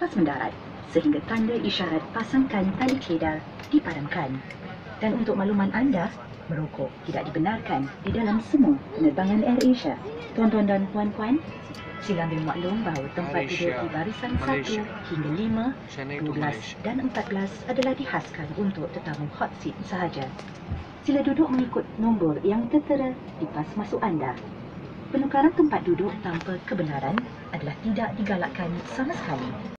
lepas mendarat sehingga tanda isyarat pasangkan tali kedar dipadamkan. Dan untuk makluman anda, merokok tidak dibenarkan di dalam semua penerbangan AirAsia. Tuan-tuan dan puan-puan, sila ambil maklum bahawa tempat duduk di barisan 1 hingga 5, 12 dan 14 adalah dihaskan untuk tetamu hot seat sahaja. Sila duduk mengikut nombor yang tertera di pas masuk anda. Penukaran tempat duduk tanpa kebenaran adalah tidak digalakkan sama sekali.